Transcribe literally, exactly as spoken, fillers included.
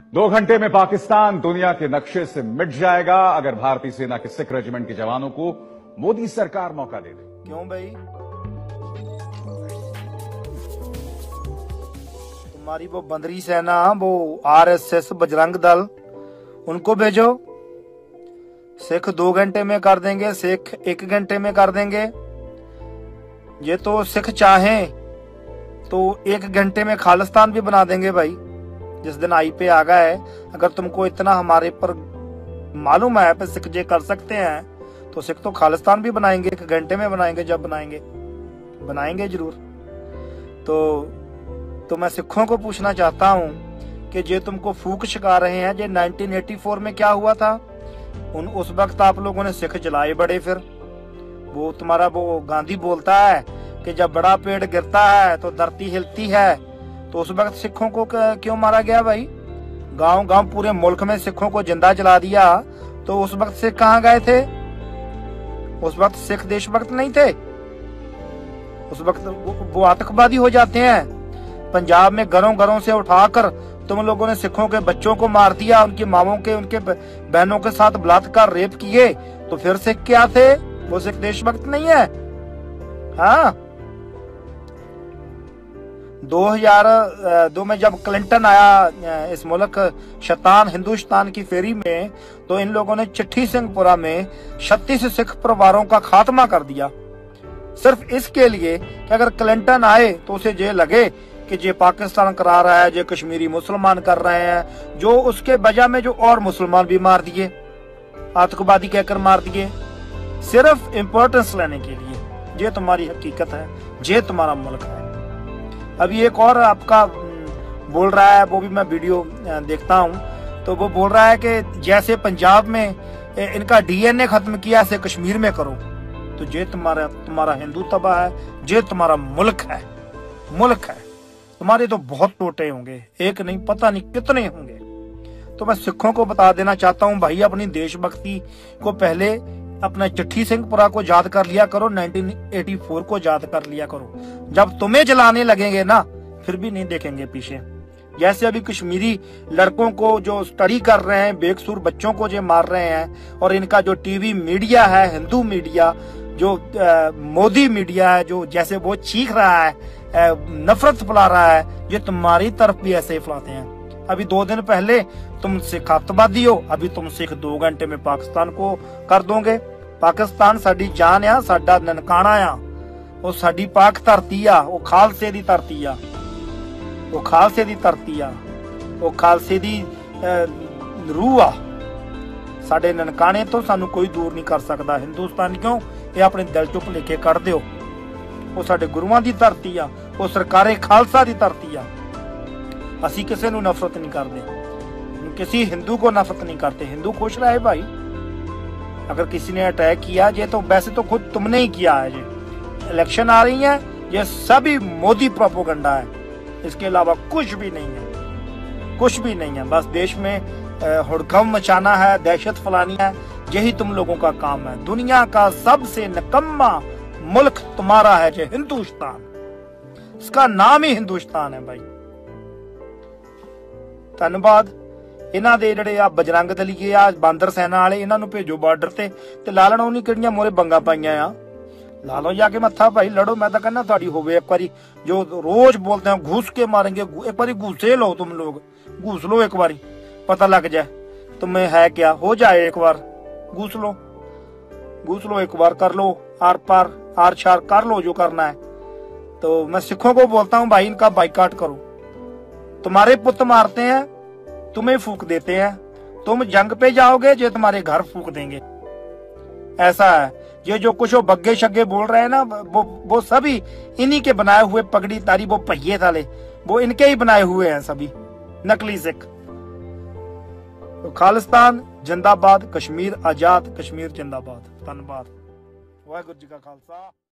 दो घंटे में पाकिस्तान दुनिया के नक्शे से मिट जाएगा अगर भारतीय सेना के सिख रेजिमेंट के जवानों को मोदी सरकार मौका दे दे। क्यों भाई? तुम्हारी वो बंदरी सेना, वो आरएसएस, बजरंग दल, उनको भेजो। सिख दो घंटे में कर देंगे, सिख एक घंटे में कर देंगे। ये तो सिख चाहें तो एक घंटे में खालिस्तान भी बना देंगे भाई। जिस दिन आई पे आ गया है, अगर तुमको इतना हमारे पर मालूम है पे सिख जे कर सकते हैं तो सिख तो खालिस्तान भी बनाएंगे, एक घंटे में बनाएंगे। जब बनाएंगे बनाएंगे जरूर। तो तो मैं सिखों को पूछना चाहता हूं कि जे तुमको फूक छिका रहे हैं, जे नाइनटीन एटी फोर में क्या हुआ था, उन उस वक्त आप लोगों ने सिख जलाए बड़े। फिर वो तुम्हारा वो गांधी बोलता है कि जब बड़ा पेड़ गिरता है तो धरती हिलती है, तो उस वक्त सिखों को क्यों मारा गया भाई? गांव गांव पूरे मुल्क में सिखों को जिंदा जला दिया, तो उस वक्त सिख कहाँ गए थे? उस वक्त सिख देशभक्त नहीं थे। उस वक्त वो, वो आतंकवादी हो जाते हैं। पंजाब में घरों घरों से उठाकर तुम लोगों ने सिखों के बच्चों को मार दिया, उनकी मामों के, उनके बहनों के साथ बलात्कार, रेप किए, तो फिर सिख क्या थे? वो सिख देशभक्त नहीं है। हाँ, दो हज़ार दो में जब क्लिंटन आया इस मुल्क शैतान हिंदुस्तान की फेरी में, तो इन लोगों ने चिट्ठी सिंहपुरा में छत्तीस सिख परिवारों का खात्मा कर दिया, सिर्फ इसके लिए कि अगर क्लिंटन आए तो उसे ये लगे कि ये पाकिस्तान करा रहा है, ये कश्मीरी मुसलमान कर रहे हैं, जो उसके बजा में जो और मुसलमान भी मार दिए, आतंकवादी कहकर मार दिए, सिर्फ इम्पोर्टेंस लेने के लिए। ये तुम्हारी हकीकत है, ये तुम्हारा मुल्क है। अभी एक और आपका बोल रहा है, वो भी मैं वीडियो देखता हूँ, तो वो बोल रहा है कि जैसे पंजाब में इनका डीएनए खत्म किया, ऐसे कश्मीर में करो। तो ये तुम्हारा तुम्हारा हिंदू तबाह है, ये तुम्हारा मुल्क है, मुल्क है। तुम्हारे तो बहुत टोटे होंगे, एक नहीं पता नहीं कितने होंगे। तो मैं सिखों को बता देना चाहता हूँ भाई, अपनी देशभक्ति को पहले अपना चिट्ठी सिंहपुरा को याद कर लिया करो, नाइनटीन एटी फोर को याद कर लिया करो। जब तुम्हें जलाने लगेंगे ना, फिर भी नहीं देखेंगे पीछे। जैसे अभी कश्मीरी लड़कों को जो स्टडी कर रहे हैं, बेकसूर बच्चों को जो मार रहे हैं, और इनका जो टीवी मीडिया है, हिंदू मीडिया, जो आ, मोदी मीडिया है, जो जैसे वो चीख रहा है, आ, नफरत फैला रहा है, ये तुम्हारी तरफ भी ऐसे ही फैलाते हैं। अभी दो दिन पहले तुम सिख आतंकवादी हो, अभी तुम सिख दो घंटे में पाकिस्तान को कर दोगे। पाकिस्तान साडी जान आ, साडा ननकाना आ, वो साडी पाक धरती आ, वो खालसे दी धरती आ, वो खालसे दी धरती आ, वो खालसे दी रूह आ। साडे ननकाने तो सानू कोई दूर नहीं कर सकता। हिंदुस्तान क्यों ये अपने दिल चो भुलेखे कढ़ दिओ। वो साडे गुरुआं दी धरती आ, वो सरकारे खालसा दी धरती आ। असी किसी नू नफरत नहीं करते, किसी हिंदू को नफरत नहीं करते। हिंदू खुश रहे भाई। अगर किसी ने अटैक किया, ये तो वैसे तो खुद तुमने ही किया है। ये इलेक्शन आ रही है, ये सभी मोदी प्रोपोगंडा है, इसके अलावा कुछ भी नहीं है, कुछ भी नहीं है। बस देश में हुड़कम मचाना है, दहशत फैलानी है, यही तुम लोगों का काम है। दुनिया का सबसे निकम्मा मुल्क तुम्हारा है जो हिंदुस्तान, इसका नाम ही हिंदुस्तान है भाई। धन्यवाद। इन्हां दे जिहड़े आ बजरंग दलीए आ बांदर सेना वाले, इन्हां नूं भेजो बार्डर ते, ते ला लैण उन्हीं किहड़ियां मोरे बंगा पाईयां आ, ला लो जाके मत्था भाई, लड़ो। मैं तो कहना तुहाडी होवे एक बारी, जो रोज बोलते हैं घूस के मारेंगे, एक बारी घूसे लो, तुम लोग घूस लो एक बारी, पता लग जाए तुम्हें है क्या, हो जाए एक बार, घूस लो, घूस लो एक बार, कर लो आर पार आर शार कर लो जो करना है। तो मैं सिखों को बोलता हूँ भाई, इनका बाइकाट करो। तुम्हारे पुत मारते हैं, तुम्हें फूक देते हैं, तुम जंग पे जाओगे, जो तुम्हारे घर फूक देंगे। ऐसा है। ये जो कुछ वो बग्गे शग्गे बोल रहे हैं ना, वो वो सभी इन्हीं के बनाए हुए, पगड़ी तारी वो पहिए थाले, वो इनके ही बनाए हुए हैं सभी नकली सिख। तो खालिस्तान जिंदाबाद, कश्मीर आजाद, कश्मीर जिंदाबाद। धन्यवाद। वाहिगुरू जी का खालसा।